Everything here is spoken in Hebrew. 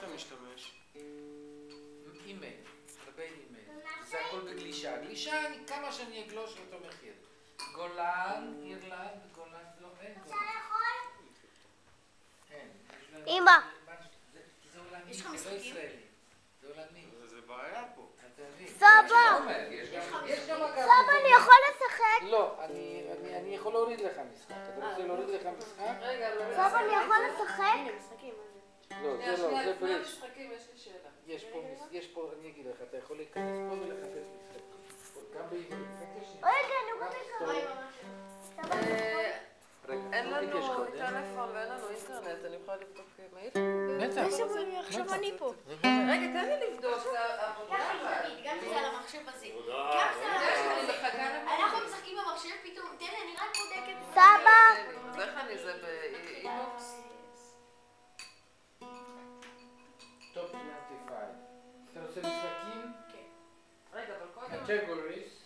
משתמש? אימייל, לגבי אימייל. זה הכל בגלישה. גלישה, כמה שאני אגלוש אותו מחיר. גולן, אירלנד, גולן, לא, אין גולן. אין. אמא. זה עולמי, זה לא ישראלי. זה עולמי. זה בעיה פה. סבא! סבא, אני יכול לשחק? לא, אני יכול להוריד לך משחק. אתה רוצה להוריד לך משחק? סבא, אני יכול לשחק? לא, זה לא, זה בריש. משחקים, יש לי שאלה. יש פה, אני אגיד לך, אתה יכול להיכנס פה ולחפש משחק. גם בעברית. רגע, אני רוצה לקרוא. אין לנו טלפון ואין לנו אינטרנט, אני יכולה לבדוק מהיר? בטח. עכשיו אני פה. רגע, תן לי לבדוק. גם זה על המחשב הזה. אני אנחנו משחקים במחשב, פתאום, תן לי, אני רק בודקת. סבא! איך אני זה באינבוקס? טופ 25. אתה רוצה משחקים? רגע, אבל קודם... קטגוריס.